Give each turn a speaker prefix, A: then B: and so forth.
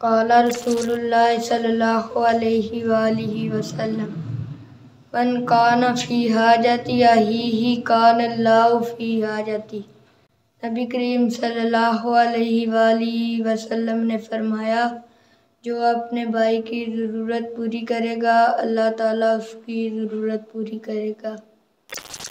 A: क़ाला रसूलुल्लाह सल्लल्लाहु अलैहि वआलिहि वसल्लम मन कान फ़ी हाजति अहीही कान अल्लाहु फ़ी हाजति। नबी करीम सल्लल्लाहु अलैहि वआलिहि वसल्लम ने फरमाया, जो अपने भाई की ज़रूरत पूरी करेगा, अल्लाह ताला उसकी ज़रूरत पूरी करेगा।